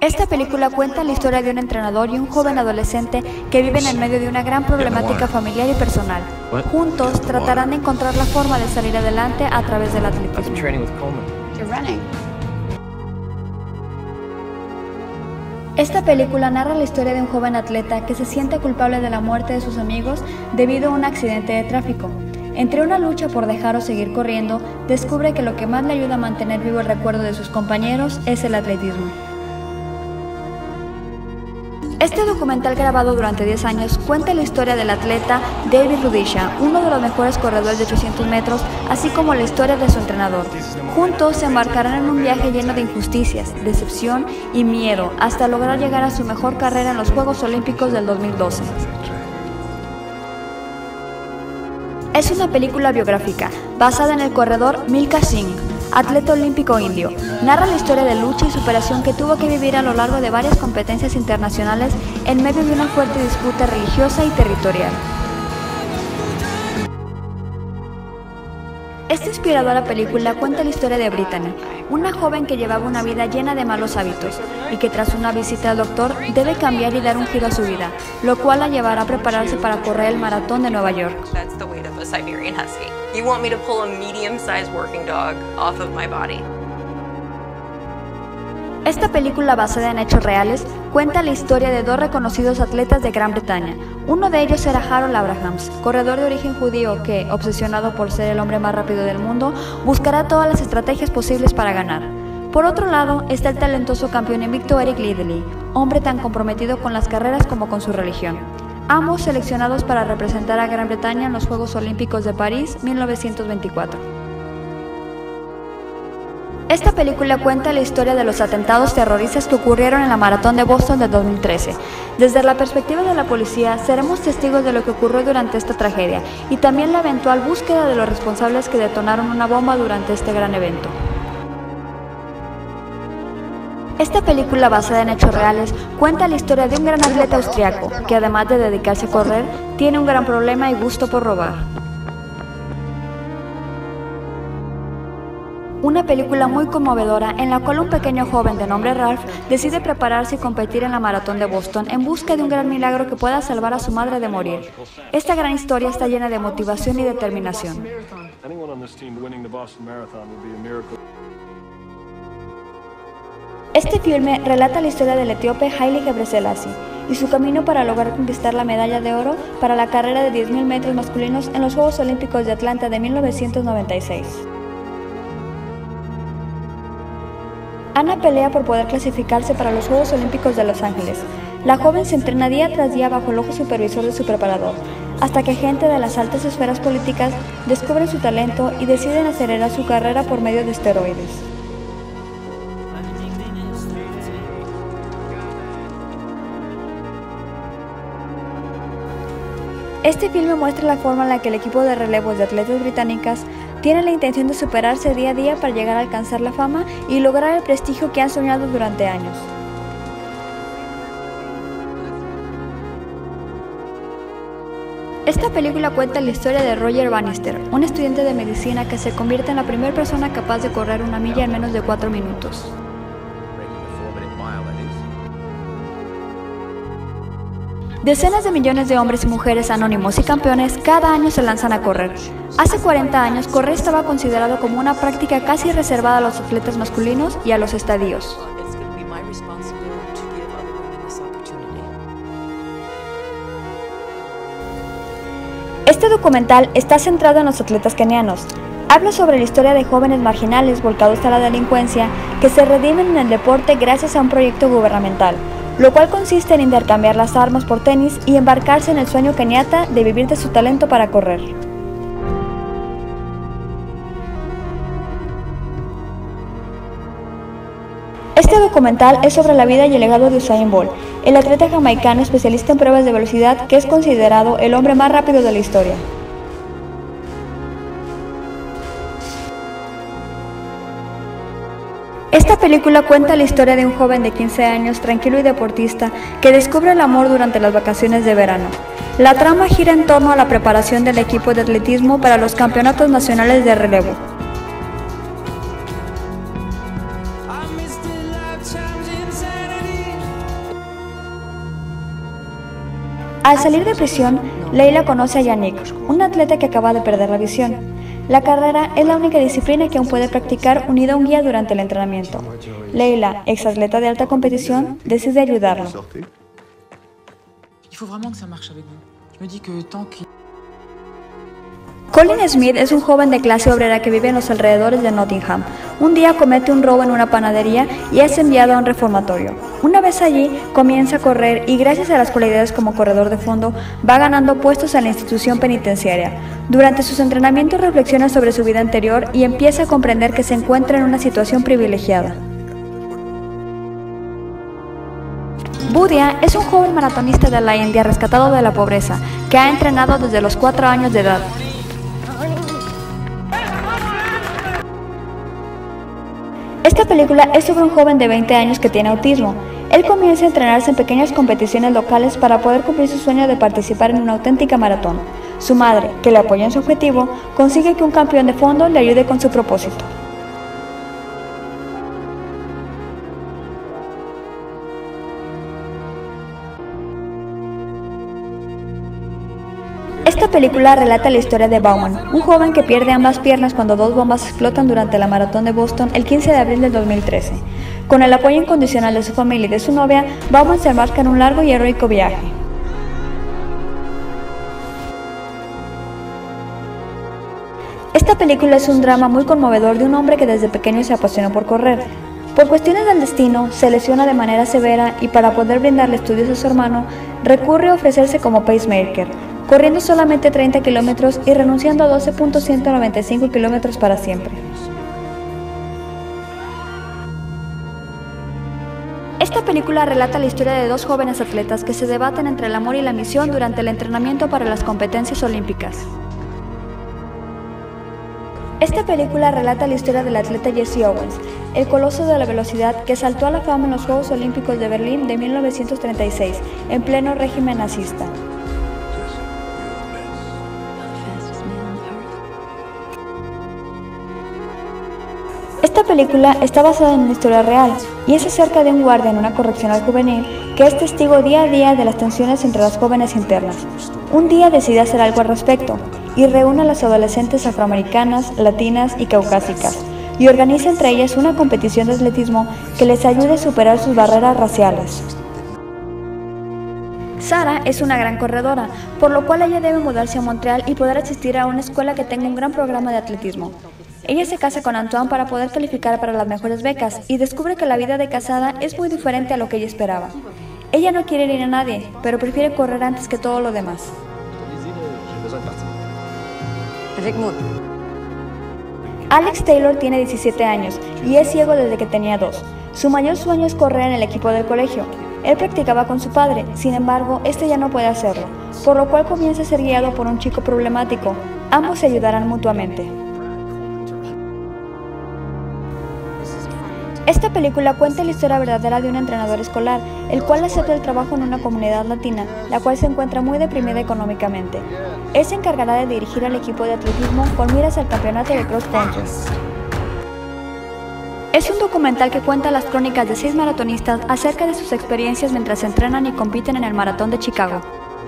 Esta película cuenta la historia de un entrenador y un joven adolescente que viven en medio de una gran problemática familiar y personal. Juntos tratarán de encontrar la forma de salir adelante a través del atletismo. Esta película narra la historia de un joven atleta que se siente culpable de la muerte de sus amigos debido a un accidente de tráfico. Entre una lucha por dejar o seguir corriendo, descubre que lo que más le ayuda a mantener vivo el recuerdo de sus compañeros es el atletismo. Este documental, grabado durante 10 años, cuenta la historia del atleta David Rudisha, uno de los mejores corredores de 800 metros, así como la historia de su entrenador. Juntos se embarcarán en un viaje lleno de injusticias, decepción y miedo, hasta lograr llegar a su mejor carrera en los Juegos Olímpicos del 2012. Es una película biográfica, basada en el corredor Milkha Singh, atleta olímpico indio. Narra la historia de lucha y superación que tuvo que vivir a lo largo de varias competencias internacionales en medio de una fuerte disputa religiosa y territorial. Esta inspiradora película cuenta la historia de Brittany, una joven que llevaba una vida llena de malos hábitos y que tras una visita al doctor debe cambiar y dar un giro a su vida, lo cual la llevará a prepararse para correr el maratón de Nueva York. Siberian Husky. You want me to pull a medium-sized working dog off of my body. Esta película, basada en hechos reales, cuenta la historia de dos reconocidos atletas de Gran Bretaña. Uno de ellos era Harold Abrahams, corredor de origen judío que, obsesionado por ser el hombre más rápido del mundo, buscará todas las estrategias posibles para ganar. Por otro lado, está el talentoso campeón invicto Eric Liddell, hombre tan comprometido con las carreras como con su religión. Ambos seleccionados para representar a Gran Bretaña en los Juegos Olímpicos de París 1924. Esta película cuenta la historia de los atentados terroristas que ocurrieron en la Maratón de Boston de 2013. Desde la perspectiva de la policía, seremos testigos de lo que ocurrió durante esta tragedia y también la eventual búsqueda de los responsables que detonaron una bomba durante este gran evento. Esta película, basada en hechos reales, cuenta la historia de un gran atleta austriaco que, además de dedicarse a correr, tiene un gran problema y gusto por robar. Una película muy conmovedora en la cual un pequeño joven de nombre Ralph decide prepararse y competir en la Maratón de Boston en busca de un gran milagro que pueda salvar a su madre de morir. Esta gran historia está llena de motivación y determinación. Este filme relata la historia del etíope Haile Gebrselassie y su camino para lograr conquistar la medalla de oro para la carrera de 10.000 metros masculinos en los Juegos Olímpicos de Atlanta de 1996. Ana pelea por poder clasificarse para los Juegos Olímpicos de Los Ángeles. La joven se entrena día tras día bajo el ojo supervisor de su preparador, hasta que gente de las altas esferas políticas descubre su talento y deciden acelerar su carrera por medio de esteroides. Este filme muestra la forma en la que el equipo de relevos de atletas británicas tiene la intención de superarse día a día para llegar a alcanzar la fama y lograr el prestigio que han soñado durante años. Esta película cuenta la historia de Roger Bannister, un estudiante de medicina que se convierte en la primera persona capaz de correr una milla en menos de 4 minutos. Decenas de millones de hombres y mujeres anónimos y campeones cada año se lanzan a correr. Hace 40 años, correr estaba considerado como una práctica casi reservada a los atletas masculinos y a los estadios. Este documental está centrado en los atletas kenianos. Habla sobre la historia de jóvenes marginales volcados a la delincuencia que se redimen en el deporte gracias a un proyecto gubernamental, lo cual consiste en intercambiar las armas por tenis y embarcarse en el sueño keniata de vivir de su talento para correr. Este documental es sobre la vida y el legado de Usain Bolt, el atleta jamaicano especialista en pruebas de velocidad que es considerado el hombre más rápido de la historia. Esta película cuenta la historia de un joven de 15 años, tranquilo y deportista, que descubre el amor durante las vacaciones de verano. La trama gira en torno a la preparación del equipo de atletismo para los campeonatos nacionales de relevo. Al salir de prisión, Leila conoce a Yannick, un atleta que acaba de perder la visión. La carrera es la única disciplina que aún puede practicar unida a un guía durante el entrenamiento. Leila, exatleta de alta competición, decide ayudarlo. Colin Smith es un joven de clase obrera que vive en los alrededores de Nottingham. Un día comete un robo en una panadería y es enviado a un reformatorio. Una vez allí, comienza a correr y gracias a las cualidades como corredor de fondo, va ganando puestos en la institución penitenciaria. Durante sus entrenamientos reflexiona sobre su vida anterior y empieza a comprender que se encuentra en una situación privilegiada. Budia es un joven maratonista de la India rescatado de la pobreza, que ha entrenado desde los 4 años de edad. Esta película es sobre un joven de 20 años que tiene autismo. Él comienza a entrenarse en pequeñas competiciones locales para poder cumplir su sueño de participar en una auténtica maratón. Su madre, que le apoya en su objetivo, consigue que un campeón de fondo le ayude con su propósito. Esta película relata la historia de Bauman, un joven que pierde ambas piernas cuando 2 bombas explotan durante la maratón de Boston el 15 de abril del 2013. Con el apoyo incondicional de su familia y de su novia, Bauman se embarca en un largo y heroico viaje. Esta película es un drama muy conmovedor de un hombre que desde pequeño se apasionó por correr. Por cuestiones del destino, se lesiona de manera severa y para poder brindarle estudios a su hermano, recurre a ofrecerse como pacemaker, corriendo solamente 30 kilómetros y renunciando a 12.195 kilómetros para siempre. Esta película relata la historia de 2 jóvenes atletas que se debaten entre el amor y la misión durante el entrenamiento para las competencias olímpicas. Esta película relata la historia del atleta Jesse Owens, el coloso de la velocidad que saltó a la fama en los Juegos Olímpicos de Berlín de 1936, en pleno régimen nazista. Esta película está basada en una historia real y es acerca de un guardia en una correccional juvenil que es testigo día a día de las tensiones entre las jóvenes internas. Un día decide hacer algo al respecto y reúne a las adolescentes afroamericanas, latinas y caucásicas y organiza entre ellas una competición de atletismo que les ayude a superar sus barreras raciales. Sarah es una gran corredora, por lo cual ella debe mudarse a Montreal y poder asistir a una escuela que tenga un gran programa de atletismo. Ella se casa con Antoine para poder calificar para las mejores becas y descubre que la vida de casada es muy diferente a lo que ella esperaba. Ella no quiere ir a nadie, pero prefiere correr antes que todo lo demás. Alex Taylor tiene 17 años y es ciego desde que tenía 2. Su mayor sueño es correr en el equipo del colegio. Él practicaba con su padre, sin embargo, este ya no puede hacerlo, por lo cual comienza a ser guiado por un chico problemático. Ambos se ayudarán mutuamente. Esta película cuenta la historia verdadera de un entrenador escolar, el cual acepta el trabajo en una comunidad latina, la cual se encuentra muy deprimida económicamente. Él se encargará de dirigir al equipo de atletismo con miras al campeonato de cross country. Es un documental que cuenta las crónicas de 6 maratonistas acerca de sus experiencias mientras entrenan y compiten en el maratón de Chicago.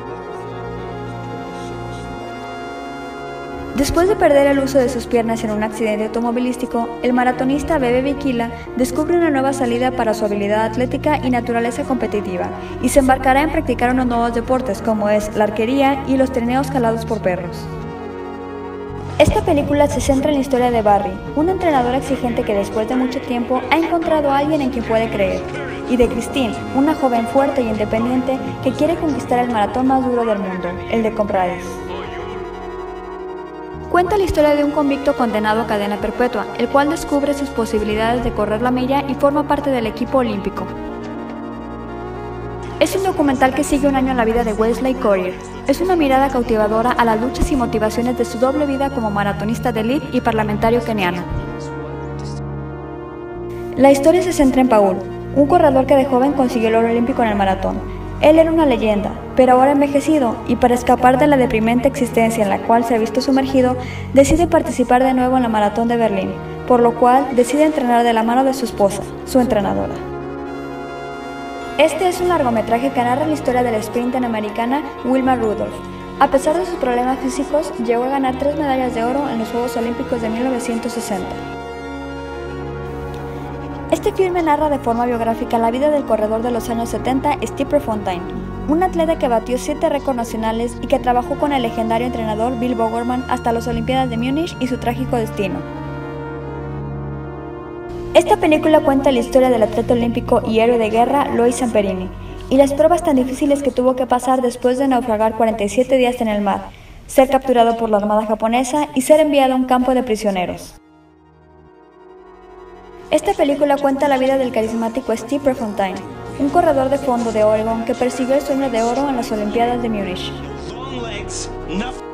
Después de perder el uso de sus piernas en un accidente automovilístico, el maratonista Bebe Bikila descubre una nueva salida para su habilidad atlética y naturaleza competitiva, y se embarcará en practicar unos nuevos deportes como es la arquería y los trineos calados por perros. Esta película se centra en la historia de Barry, un entrenador exigente que después de mucho tiempo ha encontrado a alguien en quien puede creer, y de Christine, una joven fuerte y independiente que quiere conquistar el maratón más duro del mundo, el de Comrades. Cuenta la historia de un convicto condenado a cadena perpetua, el cual descubre sus posibilidades de correr la milla y forma parte del equipo olímpico. Es un documental que sigue un año en la vida de Wesley Collier. Es una mirada cautivadora a las luchas y motivaciones de su doble vida como maratonista de élite y parlamentario keniano. La historia se centra en Paul, un corredor que de joven consiguió el oro olímpico en el maratón. Él era una leyenda, pero ahora envejecido, y para escapar de la deprimente existencia en la cual se ha visto sumergido, decide participar de nuevo en la maratón de Berlín, por lo cual decide entrenar de la mano de su esposa, su entrenadora. Este es un largometraje que narra la historia de la sprinter americana Wilma Rudolph. A pesar de sus problemas físicos, llegó a ganar 3 medallas de oro en los Juegos Olímpicos de 1960. Este filme narra de forma biográfica la vida del corredor de los años 70, Steve Prefontaine, un atleta que batió 7 récords nacionales y que trabajó con el legendario entrenador Bill Bowerman hasta las Olimpiadas de Múnich y su trágico destino. Esta película cuenta la historia del atleta olímpico y héroe de guerra Loïc Zamperini, y las pruebas tan difíciles que tuvo que pasar después de naufragar 47 días en el mar, ser capturado por la Armada japonesa y ser enviado a un campo de prisioneros. Esta película cuenta la vida del carismático Steve Prefontaine, un corredor de fondo de Oregon que persiguió el sueño de oro en las Olimpiadas de Múnich.